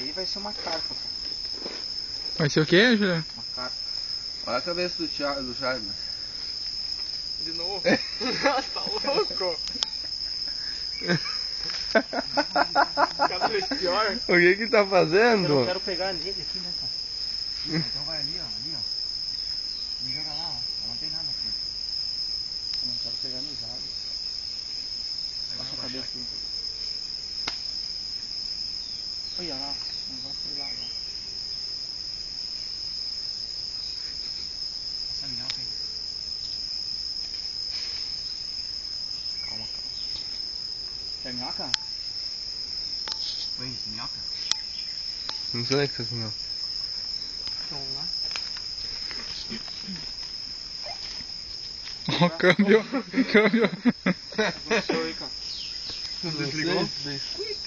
aí vai ser uma carpa, cara. Vai ser o quê, Juliano? Uma carpa. Olha a cabeça do Charles. De novo? Nossa, tá louco! Cada vez pior. O que tá fazendo? Eu não quero pegar nele aqui, né, cara? Então vai ali, ó. Ali, ó. Me joga lá, ó. Não tem nada aqui. Eu não quero pegar no jalo. Baixa a cabeça aqui. Olha lá. O negócio foi lá agora. Essa minhoca, hein? Calma, calma. Quer minhoca? Oi, minhoca? Não sei o que essas minhocas. Vamos lá. Ó, câmbio. Câmbio. Show aí, cara. Desligou?